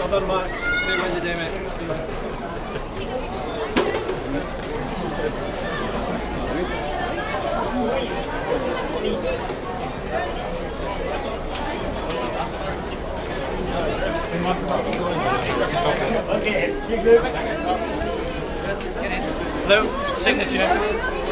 Well done, Mark. Great win today, mate. Hello, signature.